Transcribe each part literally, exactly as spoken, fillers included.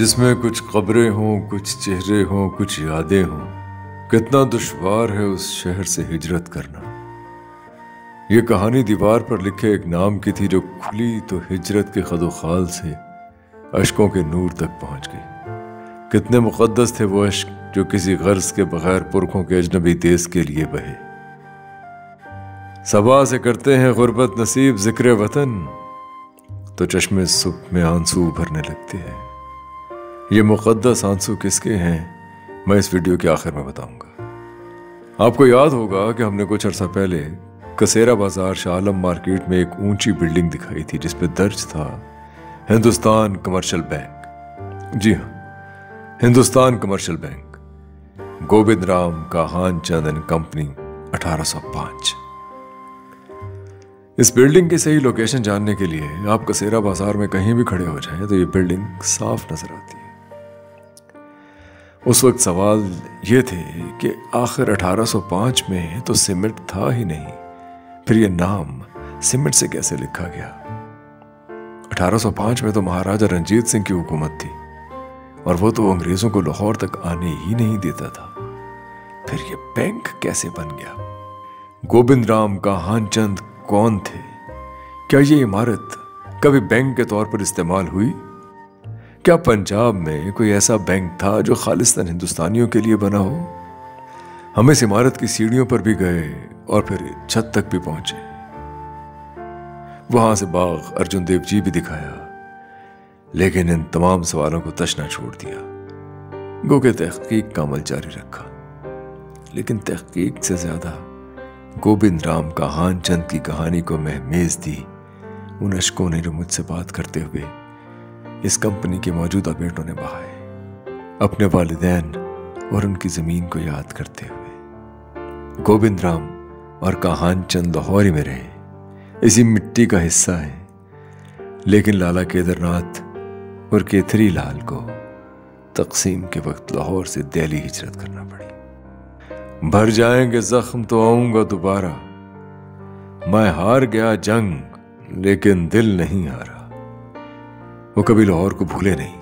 जिसमें कुछ कब्रें हों, कुछ चेहरे हों, कुछ यादें हों। कितना दुश्वार है उस शहर से हिजरत करना। ये कहानी दीवार पर लिखे एक नाम की थी जो खुली तो हिजरत के खदोखाल से अश्कों के नूर तक पहुंच गई। कितने मुकद्दस थे वो अश्क जो किसी गर्ज के बगैर पुरखों के अजनबी देश के लिए बहे। सबा से करते हैं गुर्बत नसीब जिक्र वतन, तो चश्मे सुबह में आंसू भरने लगते हैं। ये मुकद्दस आंसू किसके हैं, मैं इस वीडियो के आखिर में बताऊंगा। आपको याद होगा कि हमने कुछ अर्सा पहले कसेरा बाजार शाह आलम मार्केट में एक ऊंची बिल्डिंग दिखाई थी जिस पे दर्ज था हिंदुस्तान कमर्शियल बैंक। जी हाँ, Hindustan commercial bank, Govind Ram Kahan Chand and company, अठारह सौ पाँच। इस बिल्डिंग की सही लोकेशन जानने के लिए आप कसेरा बाजार में कहीं भी खड़े हो जाएं तो ये बिल्डिंग साफ नजर आती है। उस वक्त सवाल ये थे कि आखिर अठारह सौ पाँच में तो सीमेंट था ही नहीं, फिर ये नाम सीमेंट से कैसे लिखा गया। अठारह सौ पाँच में तो महाराजा रंजीत सिंह की हुकूमत थी और वो तो अंग्रेजों को लाहौर तक आने ही नहीं देता था। फिर ये बैंक कैसे बन गया? गोविंद राम काहान चंद कौन थे? क्या ये इमारत कभी बैंक के तौर पर इस्तेमाल हुई? क्या पंजाब में कोई ऐसा बैंक था जो खालिस्तान हिंदुस्तानियों के लिए बना हो? हम इस इमारत की सीढ़ियों पर भी गए और फिर छत तक भी पहुंचे। वहां से बाग अर्जुन देव जी भी दिखाया, लेकिन इन तमाम सवालों को तशना छोड़ दिया। गो के तहकीक का अमल जारी रखा, लेकिन तहकीक से ज्यादा गोविंद राम काहान चंद की कहानी को महमेज दी उन अशकों ने जो मुझसे बात करते हुए इस कंपनी के मौजूदा बेटों ने बहाए, अपने वालिदैन और उनकी जमीन को याद करते हुए। गोविंद राम और काहान चंद लाहौर में रहे, इसी मिट्टी का हिस्सा है, लेकिन लाला केदारनाथ और केथरी लाल को तकसीम के वक्त लाहौर से दिल्ली हिजरत करना पड़ी। भर जाएंगे जख्म तो आऊंगा दोबारा, मैं हार गया जंग लेकिन दिल नहीं हारा। वो कभी लाहौर को भूले नहीं।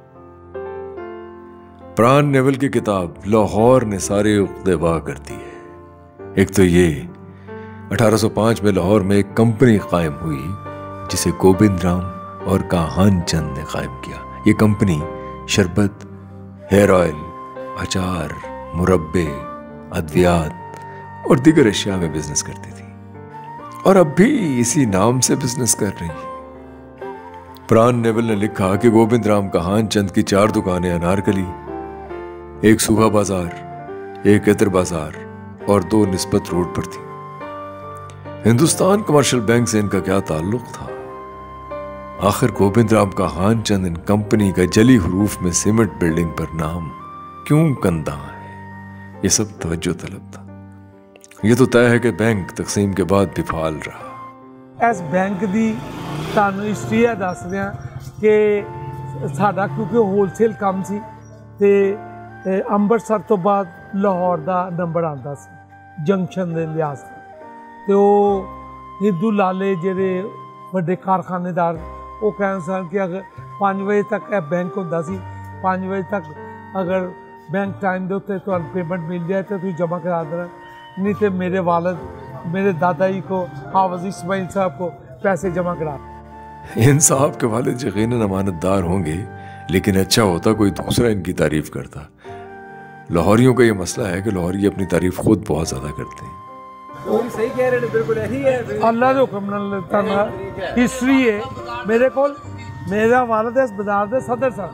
प्राण नेवल की किताब लाहौर ने सारे उक़्देवा कर दी है। एक तो ये अठारह सौ पाँच में लाहौर में एक कंपनी कायम हुई जिसे गोविंद राम और काहान चंद ने कायम किया। ये कंपनी शरबत, हेयर ऑयल, अचार, मुरब्बे, अद्वियात और दीगर अशिया में बिजनेस करती थी और अब भी इसी नाम से बिजनेस कर रही है। प्राण नेवल ने लिखा कि गोविंद राम काहान चंद की चार दुकानें अनारकली, एक सुबह बाजार, एक इतर बाजार और दो निस्बत रोड पर थी। हिंदुस्तान कमर्शियल बैंक से इनका क्या ताल्लुक था? आखिर गोविंद राम काहान चंद इन कंपनी का जली हरूफ में सीमेंट बिल्डिंग पर नाम क्यों कंदा है? ये सब तवज्जो तलब था। ये तो तय है कि बैंक तकसीम के बाद भी फाल रहा। इस बैंक की ਤੁਹਾਨੂੰ हिस्ट्री है दस दियाँ कि साडा क्योंकि होलसेल काम सी ते ਅੰਮ੍ਰਿਤਸਰ तो बाद लाहौर का नंबर आता सी जंक्शन के लिहाज तो हिंदू लाले जेडे वड्डे कारखानेदार वो कहते सन कि अगर पाँच बजे तक यह बैंक होंदा सी, पाँच बजे तक अगर बैंक टाइम के उत्ते तुहानू पेमेंट मिल जाए तो तुसीं जमा करा देना, नहीं तो मेरे वालद मेरे दादा जी को हाफिज इस्माइल साहब को पैसे जमा करा। इन साहब के वालिद यकीनन अमानतदार होंगे, लेकिन अच्छा होता कोई दूसरा इनकी तारीफ करता। लाहौरियों का ये मसला है कि लाहौरी अपनी तारीफ खुद बहुत ज्यादा करते हैं। वो सही कह रहे हैं, बिल्कुल यही है। अल्लाह के हुक्म नाल हिस्ट्री है मेरे को। मेरा वालिद इस बाजार दे सदर सा,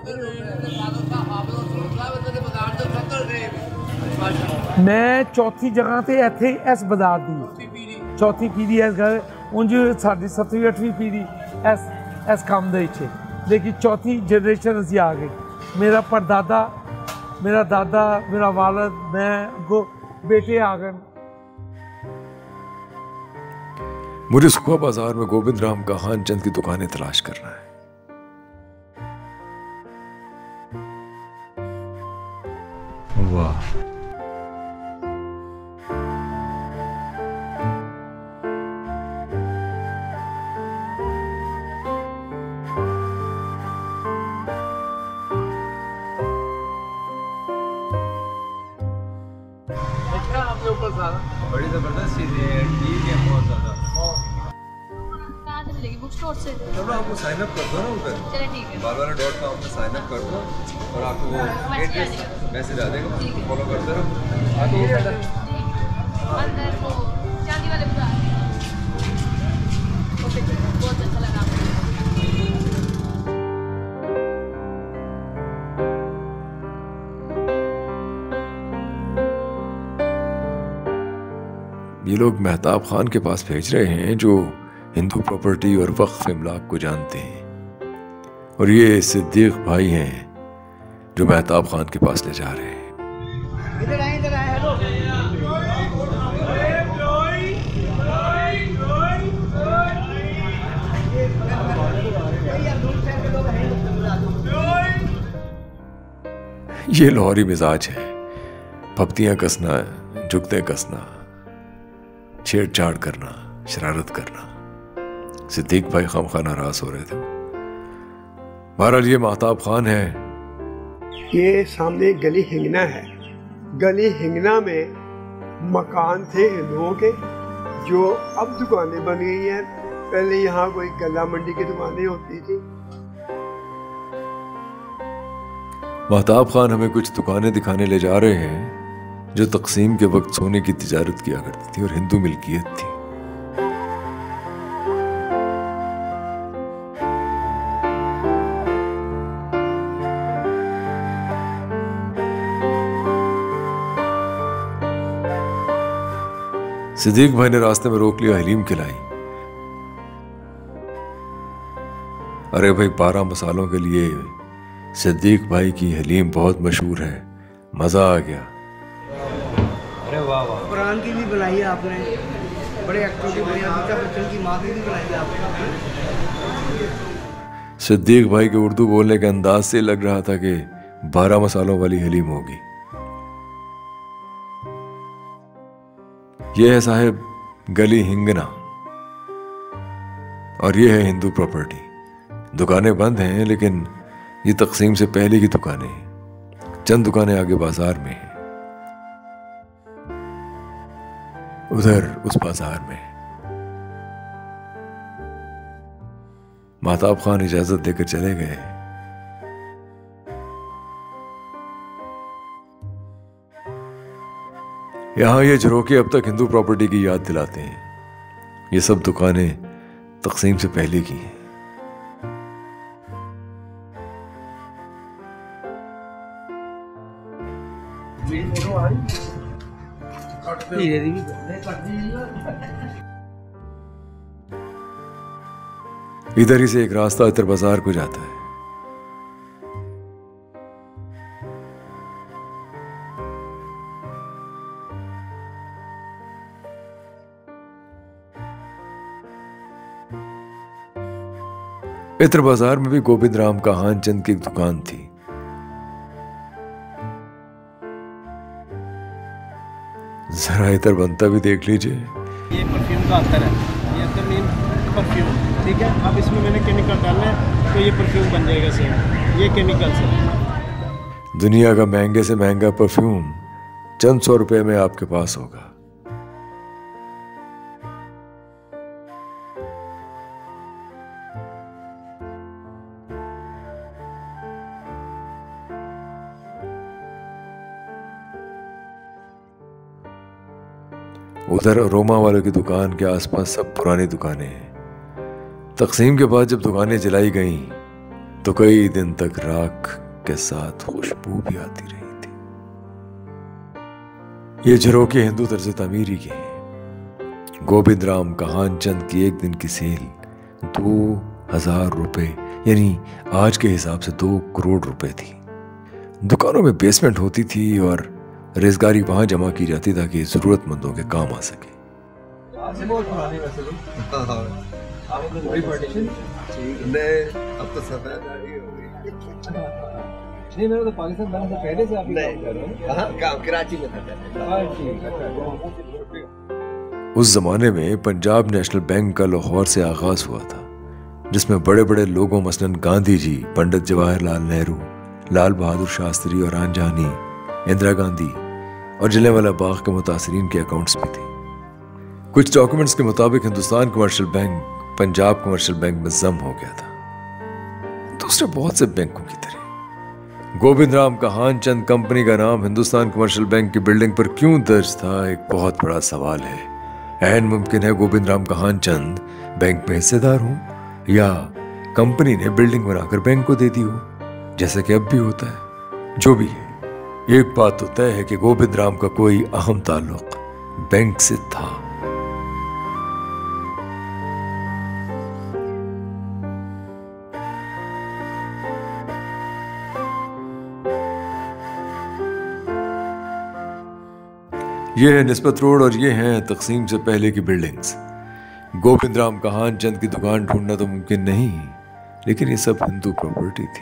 मैं चौथी जगह ते इत्थे इस बाजार दी चौथी पीढ़ी इस घर उंज साडी सत्तवीं अठवीं पीढ़ी इस इस काम दे विच, लेकिन चौथी जनरेशन असीं आ गई। मेरा परदादा, मेरा दादा, मेरा वालिद, मैं अगो बेटे आ गए। मुझे सुखा बाजार में गोविंद राम काहान चंद की दुकानें तलाश करना है। वाह, बड़ी जबरदस्त चीज़ है, ठीक है, बहुत ज़्यादा। कहाँ से मिलेगी? बुक स्टोर से? चलो आपको साइन अप कर दो ना उधर, चलिए ठीक है। बारवाना डॉट कॉम पे साइन अप कर दो और आपको वो एड्रेस मैसेज आ जाएगा, फॉलो करते रहो। आगे ये अंदर अंदर वो चांदी वाले बाजार बहुत अच्छा लगा। ये लोग मेहताब खान के पास भेज रहे हैं जो हिंदू प्रॉपर्टी और वक्फ इमलाक को जानते हैं, और ये सिद्दीक भाई हैं जो मेहताब खान के पास ले जा रहे हैं। इधर आए, इधर आए, हेलो। ये लाहौरी मिजाज है, पपतियां कसना, जुगते कसना, छेड़छाड़ करना, शरारत करना। सिद्दीक भाई खामखा नाराज हो रहे थे। बहरहाल ये महताब खान है। ये सामने गली हिंगना है। गली हिंगना में मकान थे हिंदुओं के, जो अब दुकानें बन गई हैं। पहले यहाँ कोई गला मंडी की दुकानें होती थी। महताब खान हमें कुछ दुकानें दिखाने ले जा रहे हैं जो तकसीम के वक्त सोने की तिजारत किया करती थी और हिंदू मिल्कियत थी। सिद्दीक भाई ने रास्ते में रोक लिया, हलीम खिलाई। अरे भाई, बारह मसालों के लिए सिद्दीक भाई की हलीम बहुत मशहूर है, मजा आ गया। अरे वाह वाह, कुरान की भी बनाई है आपने, बड़े एक्टरों की बनाई, अमिताभ बच्चन की माँ की भी बनाई है आपने। सिद्दीक भाई के उर्दू बोलने के अंदाज से लग रहा था कि बारह मसालों वाली हलीम होगी। यह है साहब गली हिंगना, और यह है हिंदू प्रॉपर्टी। दुकानें बंद हैं, लेकिन ये तकसीम से पहले की दुकानें हैं। चंद दुकानें आगे बाजार में हैं, उधर उस बाजार में। महताब खान इजाजत देकर चले गए। यहां ये झरोके अब तक हिंदू प्रॉपर्टी की याद दिलाते हैं। ये सब दुकानें तकसीम से पहले की हैं। इधर ही से एक रास्ता इतर बाजार को जाता है। इतर बाजार में भी गोविंद राम कहान चंद की एक दुकान थी। जरा इतर बनता भी देख लीजिए। ये परफ्यूम का अतर है, ये अतर मीन परफ्यूम, ठीक है। अब इसमें मैंने केमिकल डालना है तो ये परफ्यूम बन जाएगा सेम, ये केमिकल से। दुनिया का महंगे से महंगा परफ्यूम चंद सौ रुपए में आपके पास होगा। उधर रोमा वालों की दुकान के आसपास सब पुरानी दुकानें हैं। तकसीम के बाद जब दुकानें जलाई गईं तो कई दिन तक राख के साथ खुशबू भी आती रही थी। ये झरोके हिंदू तर्ज तामीरी के हैं। गोविंद राम कहान चंद की एक दिन की सेल दो हजार रुपए यानी आज के हिसाब से दो करोड़ रुपए थी। दुकानों में बेसमेंट होती थी और रेजगारी वहां जमा की जाती ताकि जरूरतमंदों के काम आ सके। नहीं, मेरा तो पाकिस्तान बैंक से पहले से आप काम कराची में था। उस जमाने में पंजाब नेशनल बैंक का लाहौर से आगाज हुआ था, जिसमें बड़े बड़े लोगों मसलन गांधी जी, पंडित जवाहरलाल नेहरू, लाल बहादुर शास्त्री और आनजानी, इंदिरा गांधी और जलियांवाला बाग के मुतासरीन के अकाउंट्स भी थे। कुछ डॉक्यूमेंट्स के मुताबिक Hindustan commercial bank Punjab commercial bank में जम हो गया था, दूसरे बहुत से बैंकों की तरह। गोविंद राम कहान चंद कंपनी का नाम हिंदुस्तान कमर्शियल बैंक की बिल्डिंग पर क्यों दर्ज था, एक बहुत बड़ा सवाल है। ऐन मुमकिन है गोविंद राम कहान चंद बैंक में हिस्सेदार हो या कंपनी ने बिल्डिंग बनाकर बैंक को दे दी हो, जैसे कि अब भी होता है। जो भी है, एक बात तो तय है कि गोविंद राम का कोई अहम ताल्लुक बैंक से था। ये है निस्बत रोड और ये हैं तकसीम से पहले की बिल्डिंग्स। गोविंद राम कहान चंद की दुकान ढूंढना तो मुमकिन नहीं, लेकिन ये सब हिंदू प्रॉपर्टी थी।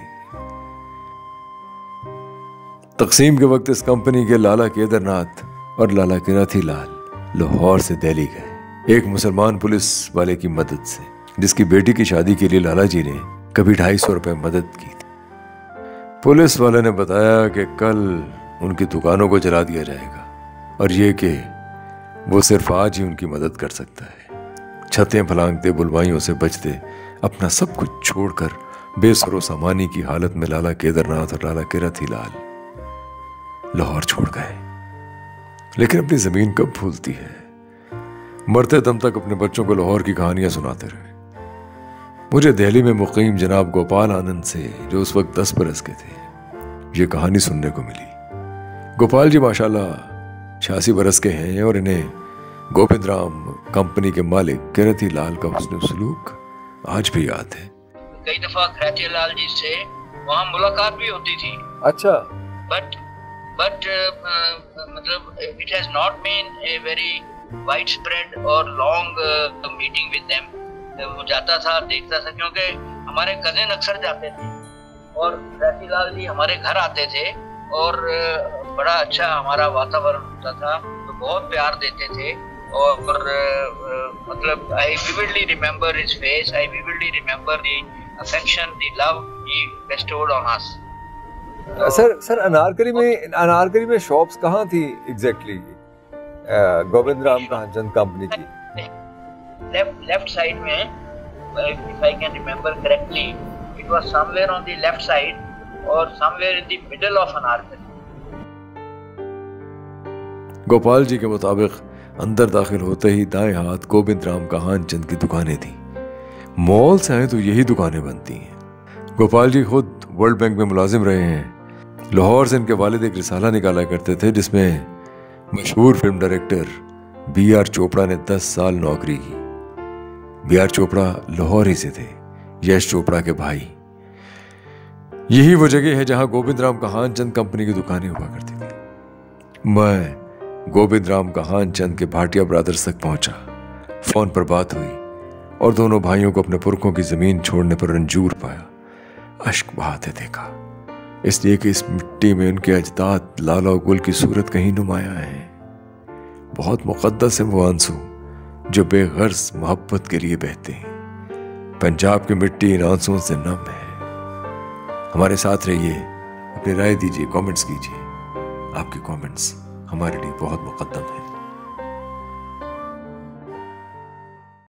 तकसीम के वक्त इस कंपनी के लाला केदारनाथ और लाला किराथी लाल लाहौर से दिल्ली गए, एक मुसलमान पुलिस वाले की मदद से, जिसकी बेटी की शादी के लिए लाला जी ने कभी ढाई सौ रुपए मदद की थी। पुलिस वाले ने बताया कि कल उनकी दुकानों को जला दिया जाएगा और ये कि वो सिर्फ आज ही उनकी मदद कर सकता है। छतें फलांगते, बुलवाइयों से बचते, अपना सब कुछ छोड़कर बेसरो सामानी की हालत में लाला केदारनाथ और लाला किराथी लाल लाहौर छोड़ गए। लेकिन अपनी जमीन कब भूलती है। मरते दम तक अपने बच्चों को लाहौर की कहानियां सुनाते रहे। मुझे दिल्ली में मुकीम जनाब गोपाल आनंद से, जो उस वक्त दस बरस के थे, ये कहानी सुनने को मिली। गोपाल जी माशाल्लाह छियासी बरस के हैं और इन्हें गोविंद राम कंपनी के मालिक किराथी लाल का हुस्न सलूक आज भी याद है। कई दफा किराथी लाल जी से वहाँ मुलाकात भी होती थी। अच्छा। बट बट मतलब it has not been a very wide spread और लॉन्ग मीटिंग विद देम। वो जाता था, देखता था, क्योंकि हमारे कजिन अक्सर जाते थे और किराथी लाल जी हमारे घर आते थे और बड़ा अच्छा हमारा वातावरण होता था, तो बहुत प्यार देते थे। और मतलब I vividly remember his face, I vividly remember the affection, the love he bestowed on us. Sir sir Anarkali में अनारकली में शॉप्स कहाँ थी एग्जैक्टली गोविंद राम कहान चंद कंपनी की? लेफ्ट लेफ्ट साइड में, if I can remember correctly, it was somewhere on the left side और somewhere in the middle of Anarkali. Gopal ji के मुताबिक अंदर दाखिल होते ही दाएं हाथ गोविंद राम कहान चंद की दुकानें थी। मॉल से आए तो यही दुकानें बनती हैं। गोपाल जी खुद वर्ल्ड बैंक में मुलाजिम रहे हैं। लाहौर से इनके वालिद एक रिसाला निकाला करते थे, जिसमें मशहूर film director B R Chopra ने दस साल नौकरी की। बी आर चोपड़ा लाहौर ही से थे, यश चोपड़ा के भाई। यही वो जगह है जहां गोविंद राम कहान चंद कंपनी की दुकानें हुआ करती थी। मैं गोविंद राम कहान चंद के भाटिया ब्रदर्स तक पहुंचा। फोन पर बात हुई और दोनों भाइयों को अपने पुरखों की जमीन छोड़ने पर रंजूर पाया। अश्क बहाते देखा, इसलिए कि इस मिट्टी में उनके अजदाद लाला और गुल की सूरत कहीं नुमाया है। बहुत मुकद्दस है वो आंसू जो बेगर्ज मोहब्बत के लिए बहते हैं। पंजाब की मिट्टी इन आंसुओं से नम है। हमारे साथ रहिए, अपनी राय दीजिए, कमेंट्स कीजिए। आपके कमेंट्स हमारे लिए बहुत मुकद्दम है।